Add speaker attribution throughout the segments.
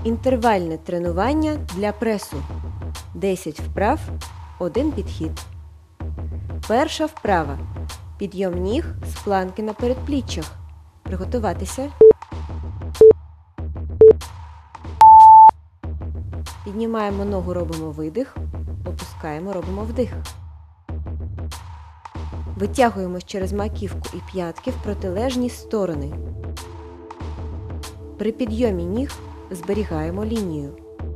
Speaker 1: Інтервальне тренування для пресу. 10 вправ, 1 підхід. Перша вправа. Підйом ніг з планки на передпліччях. Приготуватися. Піднімаємо ногу, робимо видих. Опускаємо, робимо вдих. Витягуємось через маківку і п'ятки в протилежні сторони. При підйомі ніг зберігаємо лінію.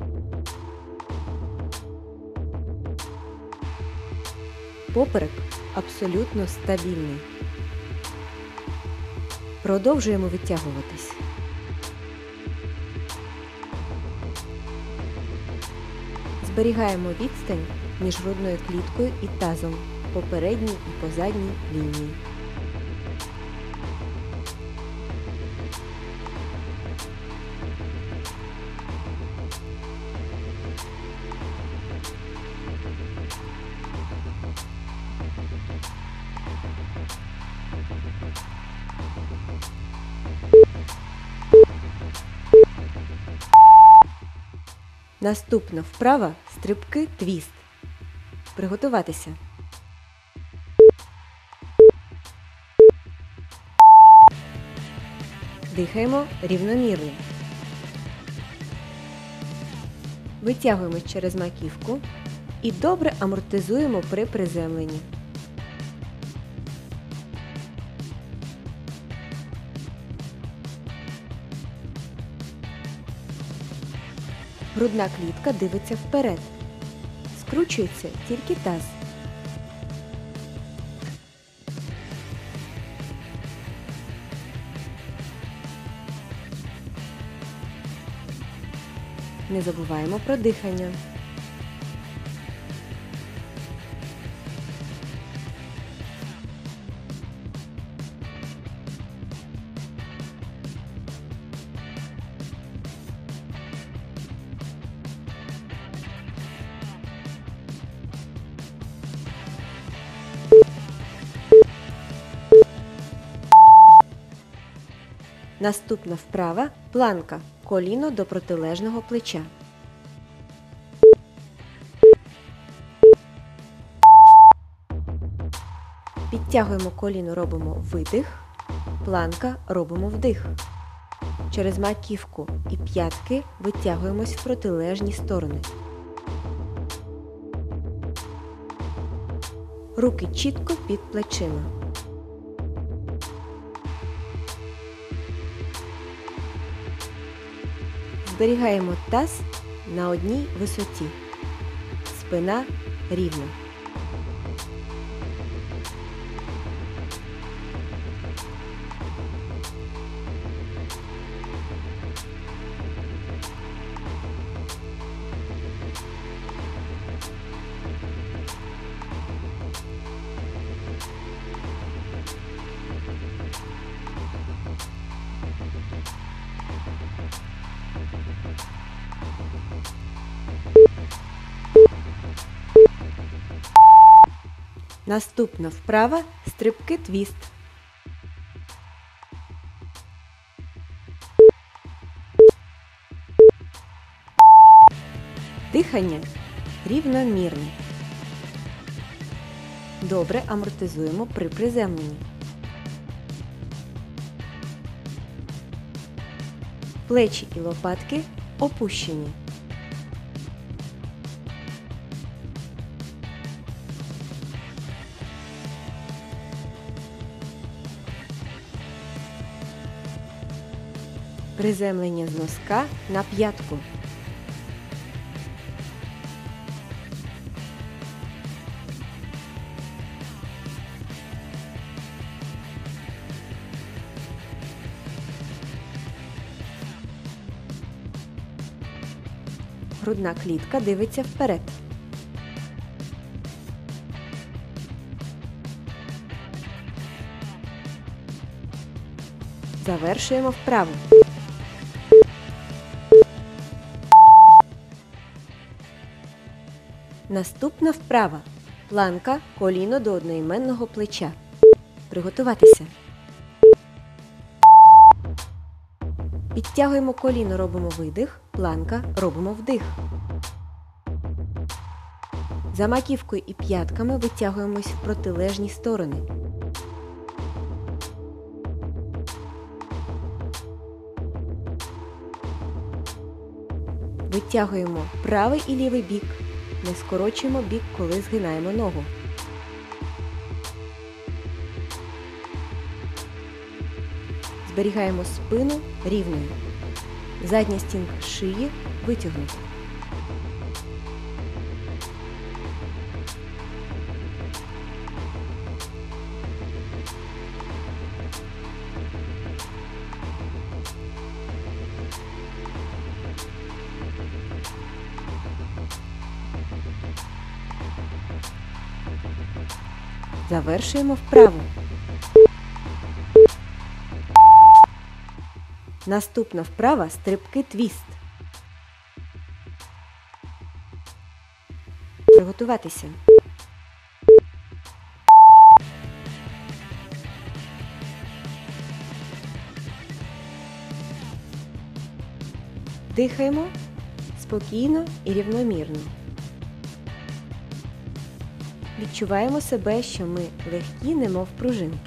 Speaker 1: Поперек абсолютно стабільний. Продовжуємо витягуватись. Зберігаємо відстань між грудною кліткою і тазом по передній і по задній лінії. Наступна вправа – стрибки твіст. Приготуватися. Дихаємо рівномірно. Витягуємось через маківку і добре амортизуємо при приземленні. Грудна клітка дивиться вперед. Скручується тільки таз. Не забуваємо про дихання. Наступна вправа – планка. Коліно до протилежного плеча. Підтягуємо коліно, робимо видих. Планка, робимо вдих. Через маківку і п'ятки витягуємось в протилежні сторони. Руки чітко під плечима. Зберігаємо таз на одній висоті. Спина рівна. Наступна вправа – стрибки твіст. Дихання рівномірне. Добре амортизуємо при приземленні. Плечі і лопатки опущені. Приземлення з носка на п'ятку. Грудна клітка дивиться вперед. Завершуємо вправу. Наступна вправа. Планка, коліно до одноіменного плеча. Приготуватися. Підтягуємо коліно, робимо видих, планка, робимо вдих. За маківкою і п'ятками витягуємось в протилежні сторони. Витягуємо правий і лівий бік. Не скорочуємо бік, коли згинаємо ногу. Зберігаємо спину рівною. Задня стінка шиї витягнута. Завершуємо вправу. Наступна вправа – стрибки твіст. Приготуватися. Дихаємо спокійно і рівномірно. Відчуваємо себе, що ми легкі, немов пружинки.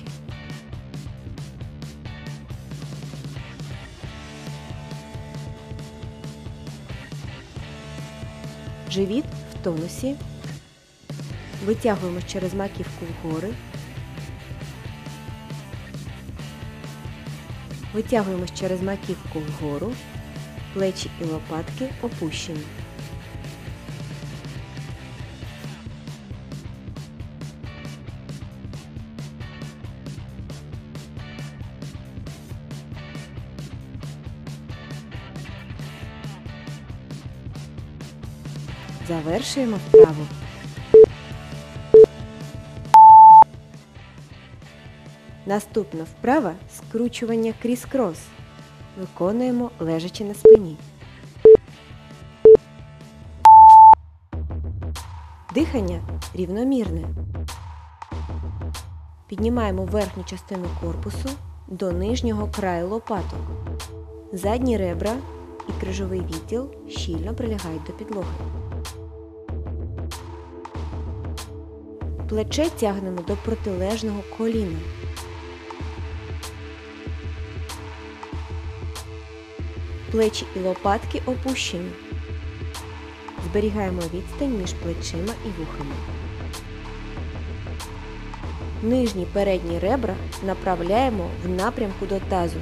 Speaker 1: Живіт в тонусі. Витягуємось через маківку вгори. Витягуємось через маківку вгору. Плечі і лопатки опущені. Завершуємо вправу. Наступна вправа – скручування кріс-крос. Виконуємо лежачи на спині. Дихання рівномірне. Піднімаємо верхню частину корпусу до нижнього краю лопаток. Задні ребра і крижовий відділ щільно прилягають до підлоги. Плече тягнемо до протилежного коліна. Плечі і лопатки опущені. Зберігаємо відстань між плечима і вухами. Нижні передні ребра направляємо в напрямку до тазу.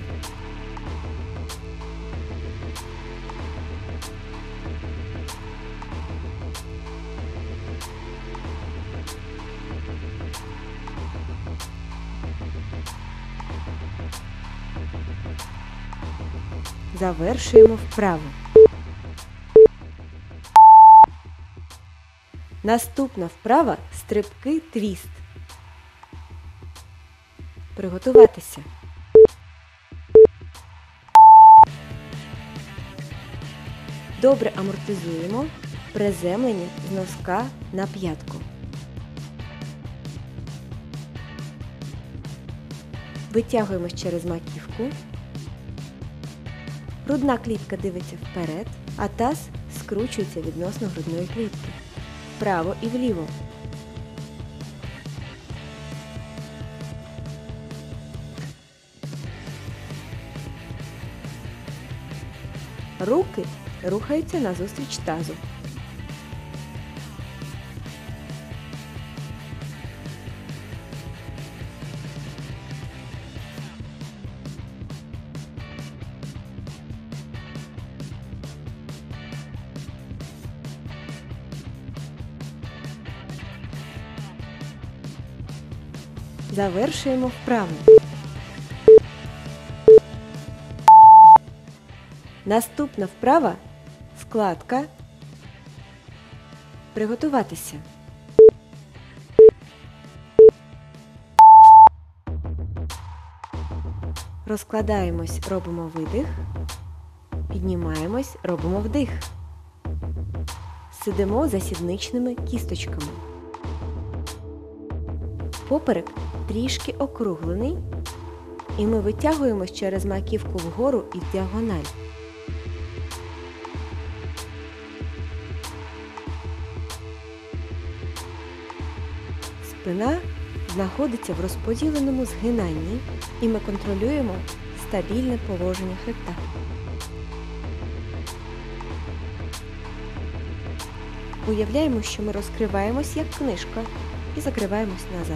Speaker 1: Завершуємо вправу. Наступна вправа – стрибки твіст. Приготуватися. Добре амортизуємо приземлення з носка на п'ятку. Витягуємось через маківку. Грудна клітка дивиться вперед, а таз скручується відносно грудної клітки. Вправо і вліво. Руки рухаються назустріч тазу. Завершуємо вправу. Наступна вправа – складка. Приготуватися. Розкладаємось, робимо видих. Піднімаємось, робимо вдих. Сидимо за сідничними кісточками. Поперек трішки округлений, І ми витягуємось через маківку вгору і в діагональ. Спина знаходиться в розподіленому згинанні, і ми контролюємо стабільне положення хребта. Уявляємо, що ми розкриваємось як книжка і закриваємось назад.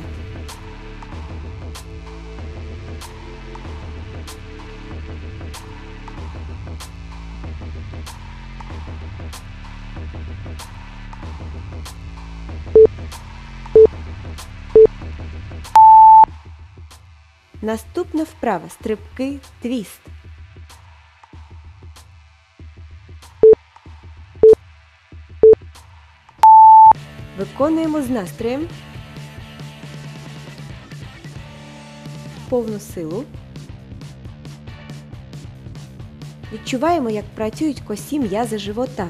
Speaker 1: Наступна вправа – стрибки твіст. Виконуємо з настроєм, повну силу. Відчуваємо, як працюють косі м'язи живота.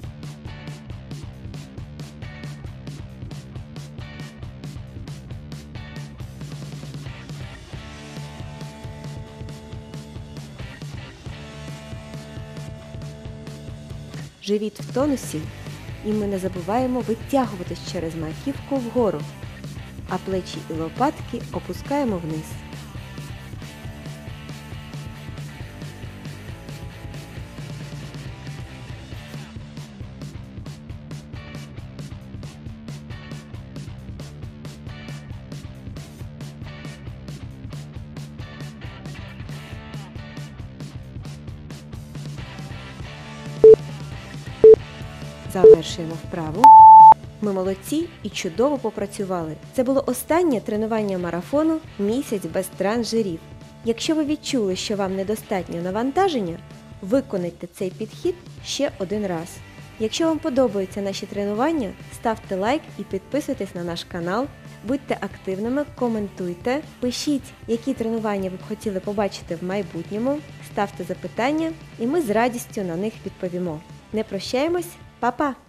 Speaker 1: Живіт в тонусі, і ми не забуваємо витягуватись через маківку вгору, а плечі і лопатки опускаємо вниз. Завершуємо вправу. Ми молодці і чудово попрацювали. Це було останнє тренування марафону «Місяць без трансжирів». Якщо ви відчули, що вам недостатньо навантаження, виконайте цей підхід ще один раз. Якщо вам подобаються наші тренування, ставте лайк і підписуйтесь на наш канал. Будьте активними, коментуйте, пишіть, які тренування ви б хотіли побачити в майбутньому, ставте запитання і ми з радістю на них відповімо. Не прощаємось, па-па!